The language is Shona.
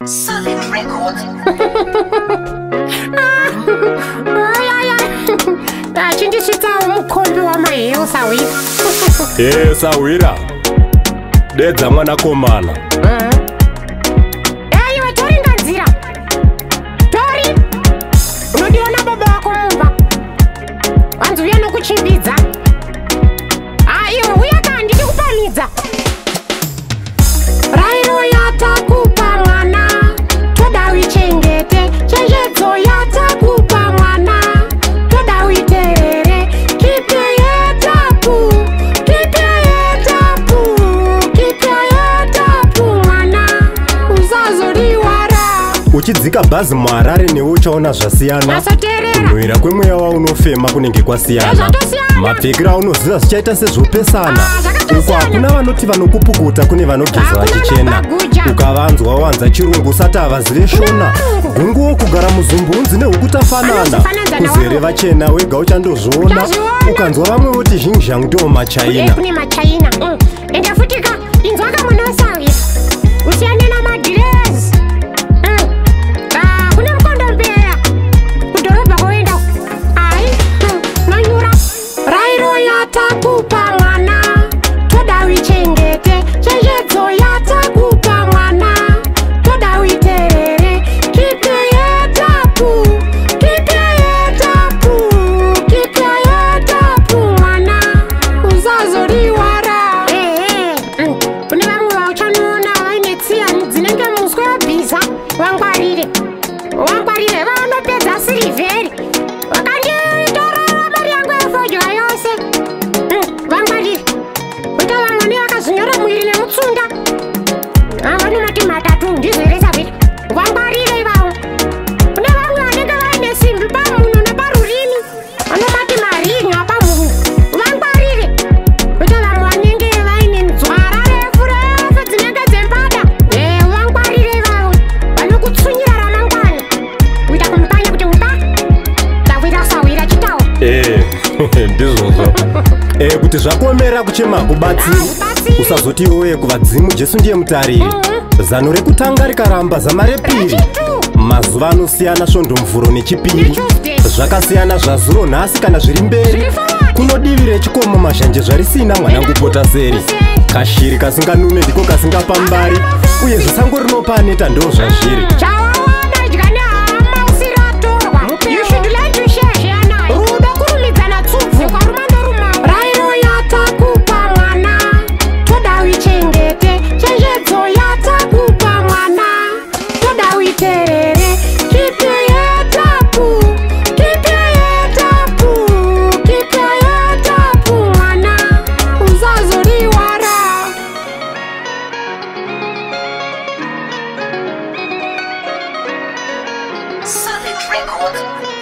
Solid Records. Chindisvitsa mukombi wamahewu Sawira. Sawira. Dedza mwanakomana. Iwe tori nganzira. Tori. Unodiona baba wako mumba. Wanzi uya nokuchimbidza. Iwe uya kana ndiri kupamidza. Rairo yatakupa mwana. Toda uichengete. Chenjedzo yatakupa mwana. Toda uiterere. Kipe yetapu. Kipe yetapu. Kipe yetapu mwana. Usazoriwara. Uchidzika bhazi muHarare newe uchaona zvasiyana. Kunhuhwira kwemweya waunofema kunenge kwasiyana. Mapfekero aunoziva zvichaita sezvopesana. Uko hakuna vanoti vanokupukuta kune vanogeza vachichena. Ukavanzwa wanza chirungu usati havazive shona. Gunguwo kugara muzumbunzi nehuku tafanana. Kuzere vachena wega uchandozviona. Ukanzwa vamwe voti zhinzhangu ndiwo machaina. Ende futika inzwaka mwana waSawira. Usiyane namadhirezi. Kune mukondombera. Kudhorobha koenda. Nonyura. Rairo yatakupa mwana. Toda uichengete. Chenjedzo yatakupa mwana. Toda uiterere. Kipe yetapu. Kipe yetapu. Kipe yetapu mwana. Usazoriwara. Kune vamwe vauchanoona vaine tsiya dzinenge muswe wabhiza. Vangwarire. Vangwarire vanopedza sirivheri. Vakanditorera mari yangu yefodya yose. Vangwarire. Kuita vamwe vakazvinyora muiri nemutsunda. Vanomati matatu ndizvo here Sawira. Vangwarire ivavo. Kune vamwe vanenge vaine simbi pamunhu neparurimi. Vanomati marinya pamunhu. Vangwarire. Kuita vamwe vanenge vaine nzwara refu refu dzinenge dzembada. Vangwarire ivavo. Vanokutsunyira ramangwana. Kuita kumupanya kuti mba. Sawira chitaura. Ndizvozvo. Kuti zvakomera kuchema kubatsiri. Usazoti iwe kuvadzimu Jesu ndiye mutariri. Zano rekutanga rikaramba zama repiri. Mazuva anosiyana svondo mvuro nechipiri. Zvakasiyana zvazuro nhasi kana zviri mberi. Kunodivire chikomo mazhanje zvarisina mwanangu pota seri. Kashiri kasinganune ndiko kasingapambari. Uye zvisango rinopa aneta ndo zvazviri. Solid Records.